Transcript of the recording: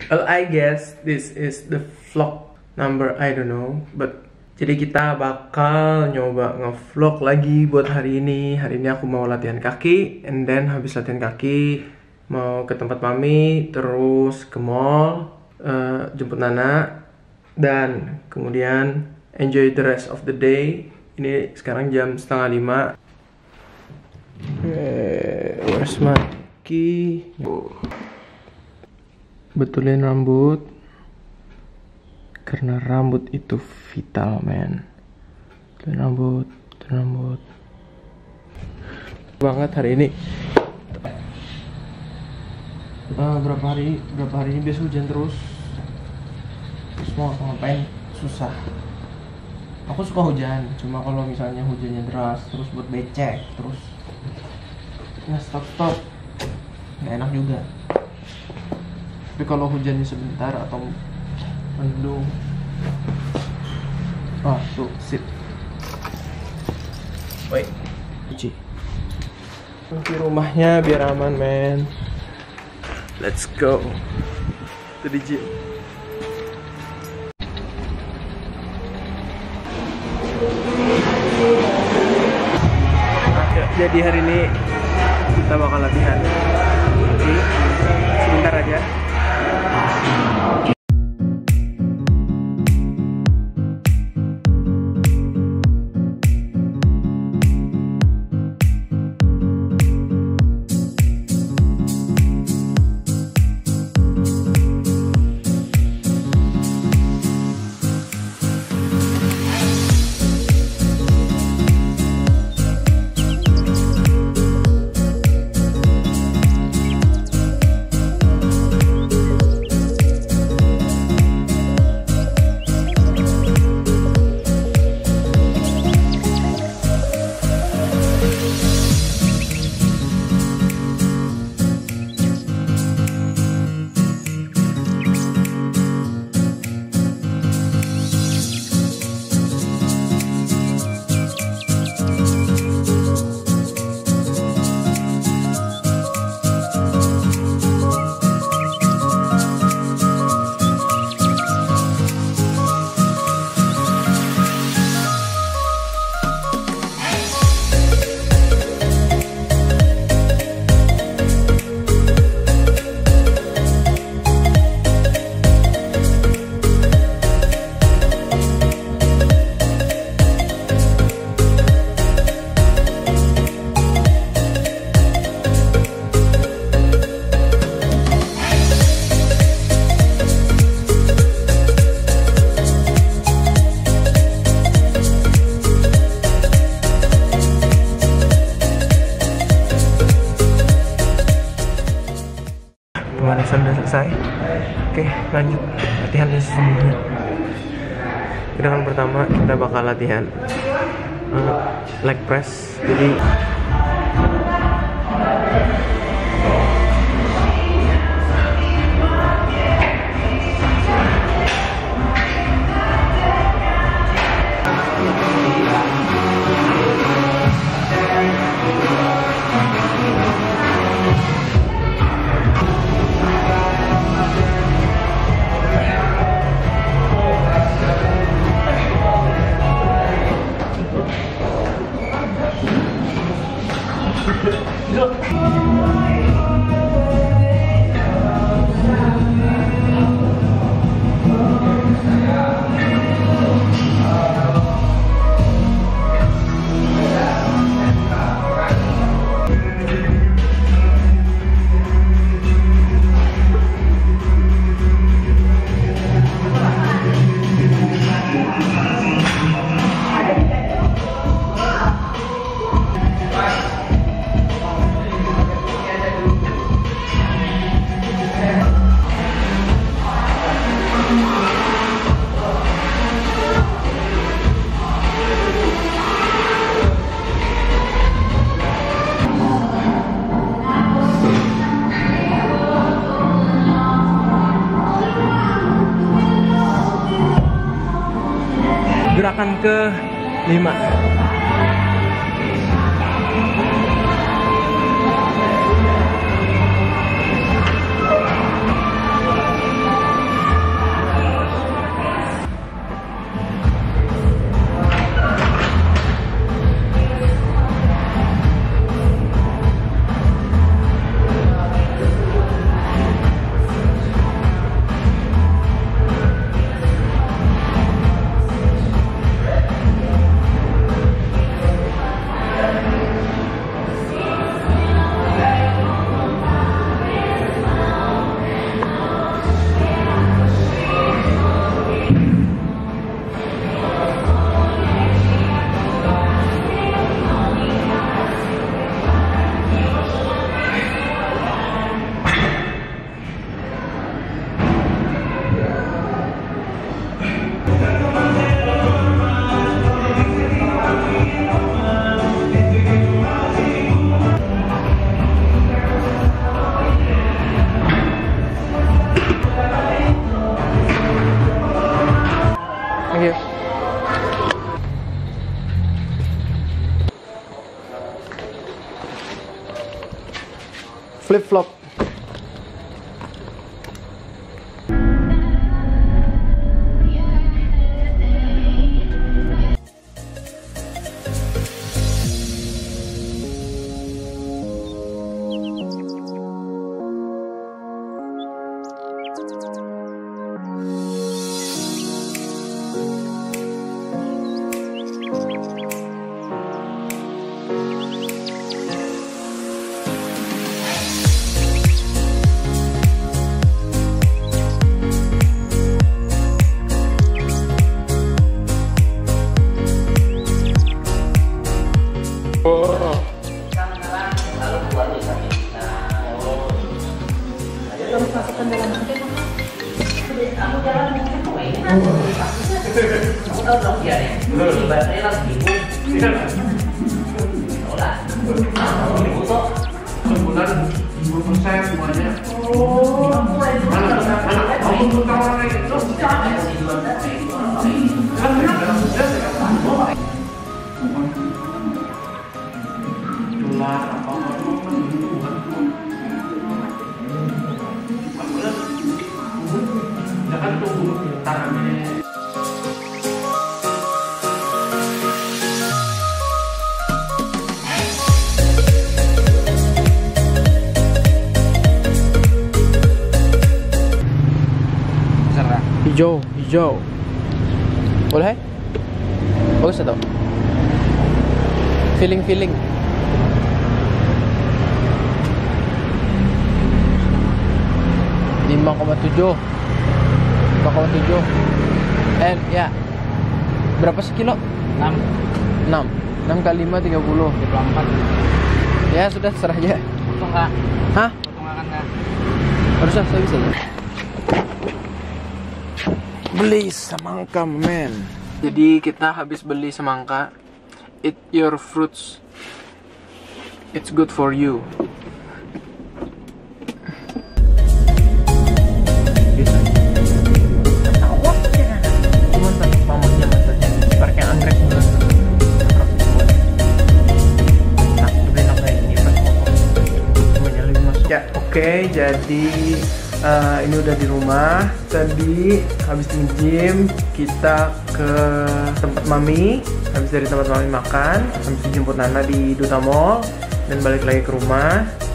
Well, I guess this is the vlog number, I don't know, but jadi kita bakal nyoba ngevlog lagi buat hari ini. Hari ini aku mau latihan kaki, and then habis latihan kaki mau ke tempat mami, terus ke mall, jemput Nana, dan kemudian enjoy the rest of the day. Ini sekarang jam 4:30. Where's my key? Betulin rambut, karena rambut itu vital, man. Betulin rambut banget hari ini. Berapa hari ini biasa hujan terus mau ngapain susah. Aku suka hujan, cuma kalau misalnya hujannya deras terus buat becek terus nggak stop nggak enak juga. Tapi kalau hujannya sebentar atau mendung, tuh sip. Wait, cuci rumahnya biar aman, man. Let's go to the gym. Jadi hari ini kita bakal latihan. Oke, sebentar aja. Pemanasan udah selesai. Oke, lanjut latihannya sesungguhnya. Gerakan pertama kita bakal latihan leg press. Jadi gerakan ke-5. Flip flop. Hijau. Boleh? Bagus atau? Feeling. 5,7. Ya. Berapa sekilo? 6 kali 5 30. 24. Ya sudah, serah aja. Potong kak. Hah? Potong akan kak. Harusnya saya bisa ya. Beli semangka, men. Jadi kita habis beli semangka. Eat your fruits. It's good for you. Ya, oke, jadi ini udah di rumah. Tadi habis nge-gym kita ke tempat mami. Habis dari tempat mami makan, habis dijemput Nana di Duta Mall dan balik lagi ke rumah.